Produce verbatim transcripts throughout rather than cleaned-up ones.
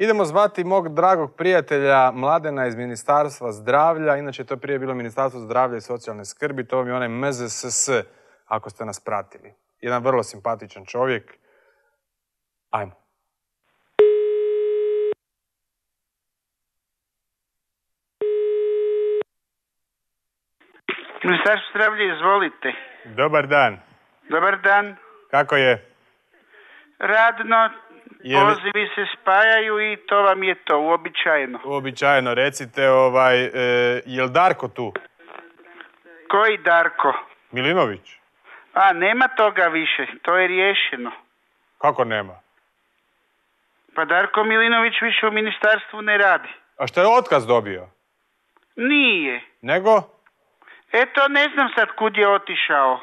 Idemo zvati mog dragog prijatelja Mladena iz Ministarstva zdravlja. Inače, to je prije bilo Ministarstvo zdravlja i socijalne skrbi. To vam je onaj M Z S S, ako ste nas pratili. Jedan vrlo simpatičan čovjek. Ajmo. Ministarstvo zdravlja, izvolite. Dobar dan. Dobar dan. Kako je? Radno, Je li- pozivi se spajaju i to vam je to, uobičajeno. Uobičajeno, recite, ovaj, e, je li Darko tu? Koji Darko? Milinović? A, nema toga više, to je riješeno. Kako nema? Pa Darko Milinović više u ministarstvu ne radi. A što je otkaz dobio? Nije. Nego? Eto, ne znam sad kud je otišao.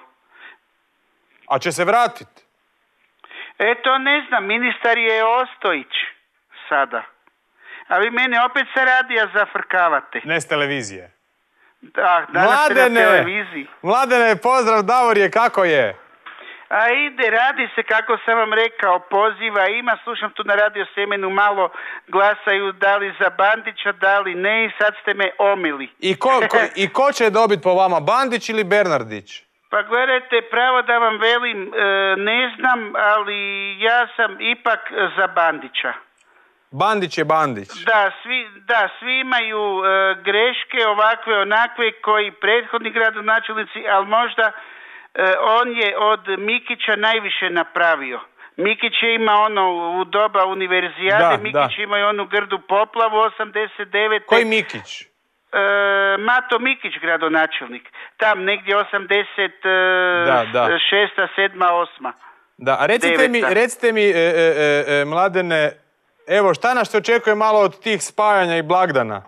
A će se vratiti? Eto, ne znam, ministar je Ostojić sada. A vi mene opet sa radija zafrkavate. Ne s televizije. Da, danas ste na televiziji. Mladene, pozdrav, Davorije, kako je? A ide, radi se kako sam vam rekao, poziva ima, slušam tu na Radio Semenu, malo glasaju da li za Bandića, da li ne i sad ste me omili. I ko, ko, i ko će dobiti po vama, Bandić ili Bernardić? Pa gledajte, pravo da vam velim, e, ne znam, ali ja sam ipak za Bandića. Bandić je Bandić. Da, svi, da, svi imaju e, greške ovakve, onakve koji prethodni gradonačelnici, ali možda e, on je od Mikića najviše napravio. Mikić je imao ono u doba univerzijade, Da, Mikić da. imao i onu grdu poplavu osamdeset devete. Koji Mikić? E, Mato Mikić, gradonačelnik. Tam negdje osamdeset šesta, sedma, osma. Da, a recite mi, Deveta. recite mi e, e, e, Mladene, evo šta nas očekuje malo od tih spajanja i blagdana?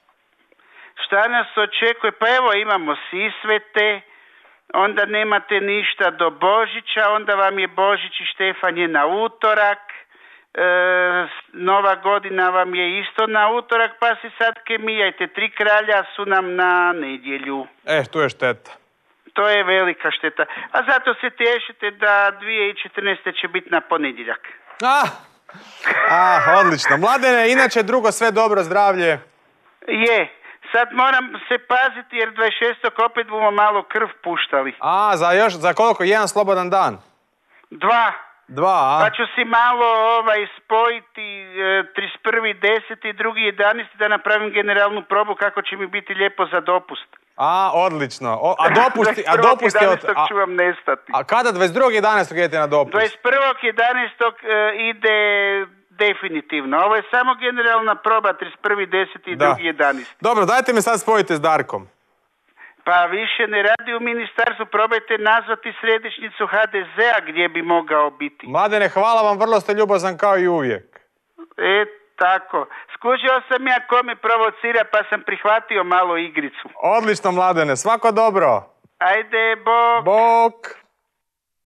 Šta nas očekuje? Pa evo imamo Sisvete, onda nemate ništa do Božića, onda vam je Božić i Štefan je na utorak, e, Nova godina vam je isto na utorak, pa si sad kemijajte, Tri kralja su nam na nedjelju. E, tu je šteta. To je velika šteta. A zato se tješite da dvije tisuće četrnaeste. će biti na ponedjeljak. Ah, ah, odlično. Mladene, inače drugo sve dobro, zdravlje. Je, sad moram se paziti jer dvadeset šestog opet bomo malo krv puštali. A, za još, za koliko? Jedan slobodan dan? Dva. Dva, a? Pa ću si malo ovaj, spojiti e, trideset prvi deseti i drugi jedanaesti da napravim generalnu probu kako će mi biti lijepo za dopust. A, odlično. O, a dopusti, a dopusti od... A, ću vam nestati. a kada dvadeset drugog jedanaestog idete na dopust? dvadeset prvog jedanaestog e, ide definitivno. Ovo je samo generalna proba trideset prvi deseti i Da. drugi jedanaesti. Dobro, dajte me sad spojite s Darkom. Pa više ne radi u ministarstvu, probajte nazvati središnjicu ha de zea gdje bi mogao biti. Mladene, hvala vam, vrlo ste ljubazan kao i uvijek. E, tako. Skužio sam ja kome provocira pa sam prihvatio malo igricu. Odlično, Mladene, svako dobro. Ajde, bok. Bok.